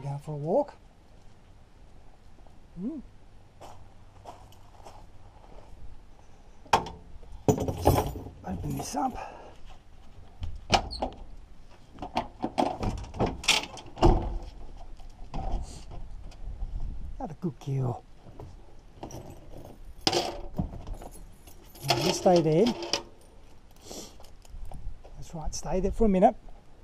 going for a walk. Open this up. Another good girl. You stay there. That's right, stay there for a minute.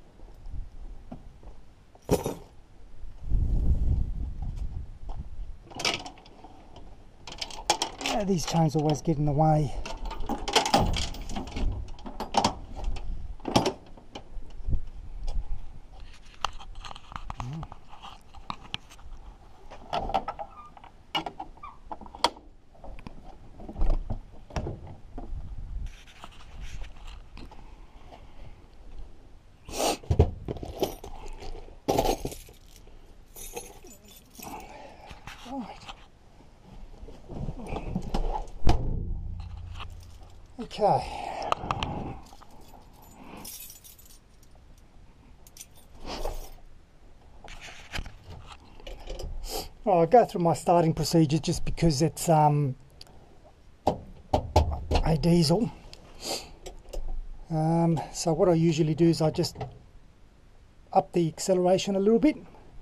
These chains always get in the way. Okay. I'll go through my starting procedure just because it's a diesel. So what I usually do is I just up the acceleration a little bit.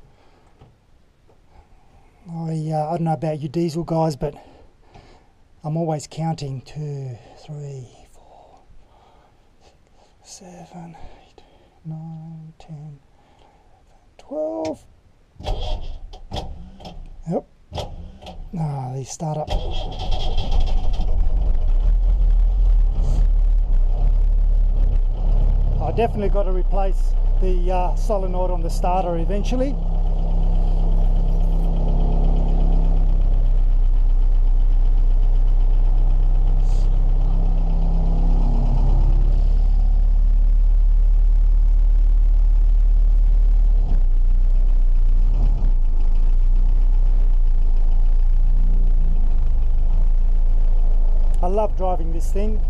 I don't know about you diesel guys, but I'm always counting 2, 3, 4, 7, 8, 9, 10, 12. Yep. Ah, these start up. I definitely got to replace the solenoid on the starter eventually. I love driving this thing.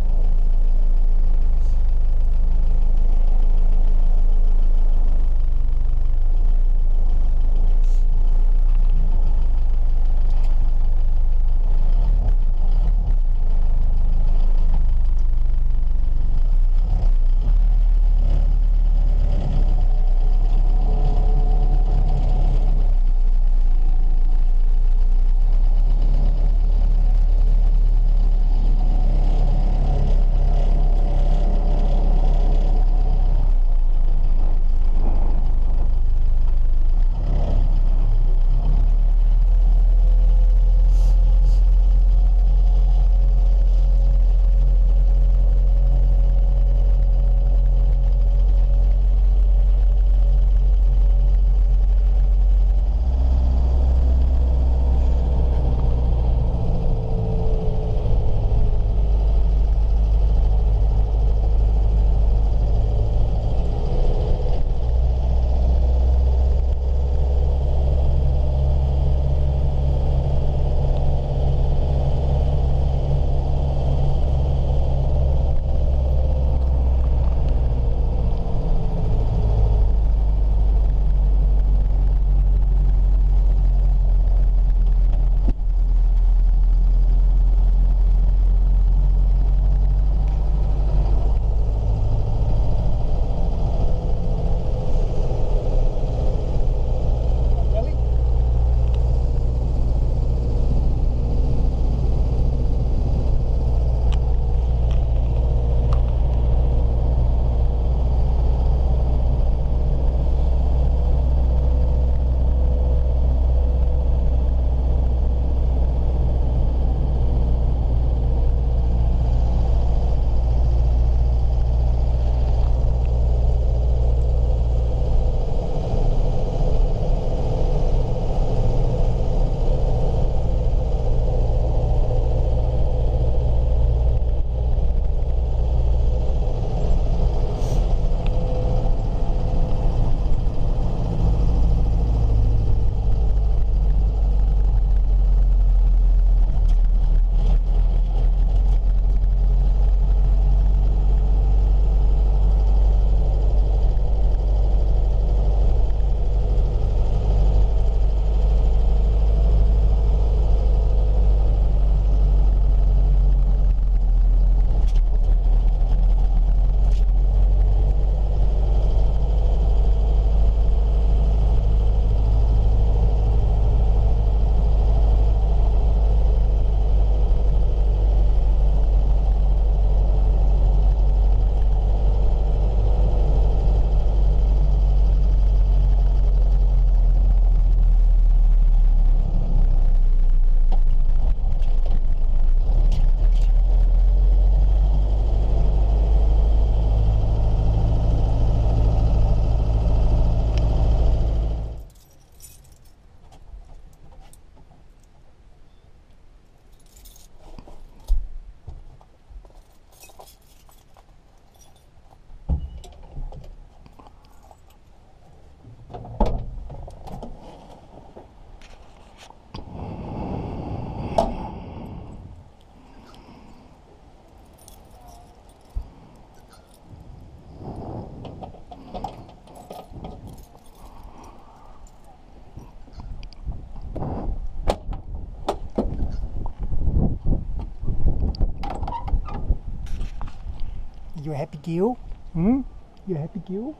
you a happy girl? Hmm? You a happy girl?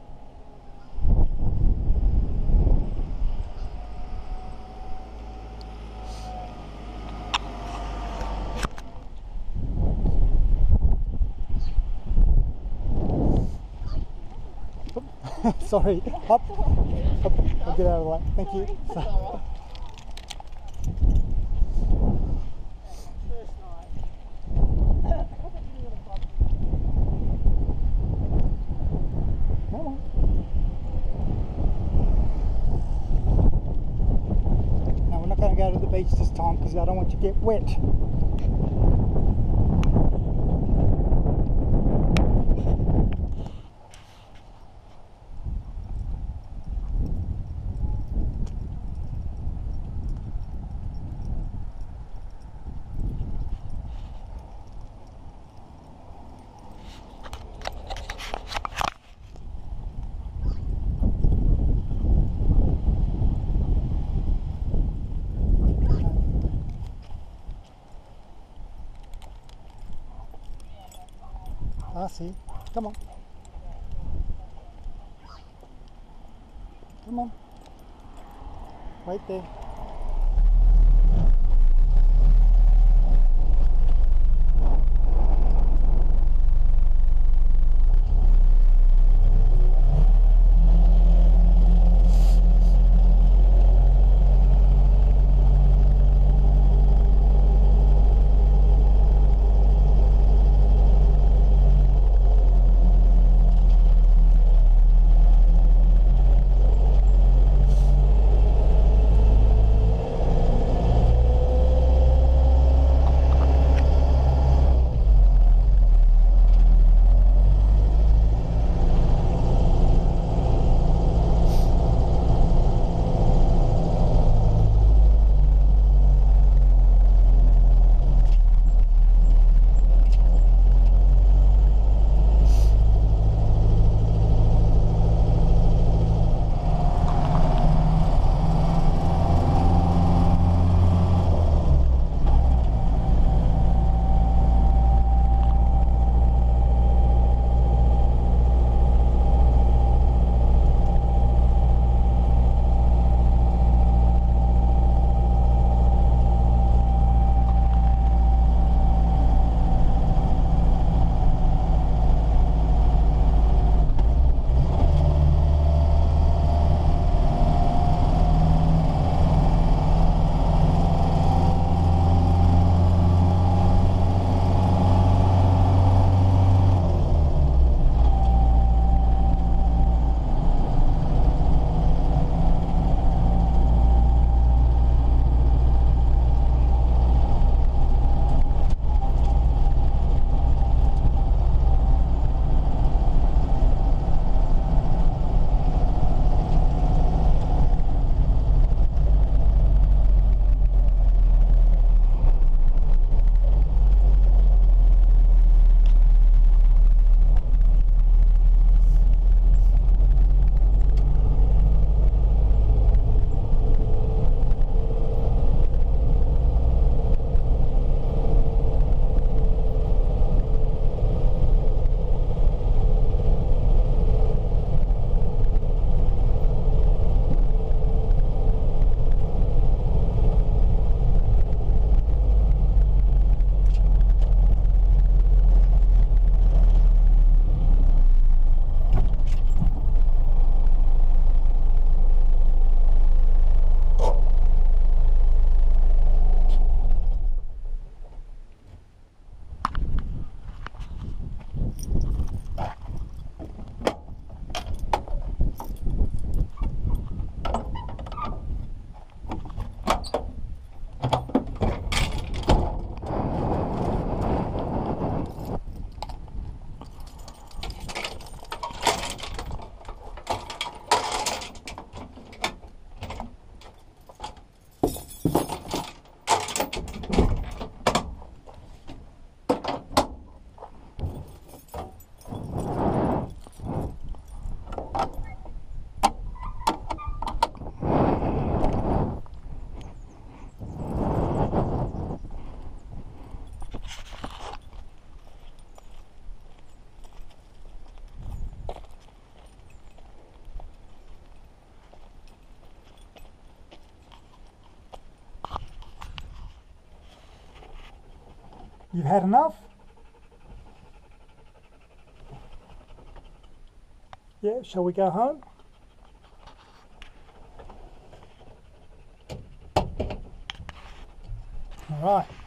Sorry, up. I'll get out of the way. Thank you. Come on. No, we're not going to go to the beach this time because I don't want you to get wet. I see. Come on. Come on. Right there. You've had enough? Yeah, shall we go home? All right.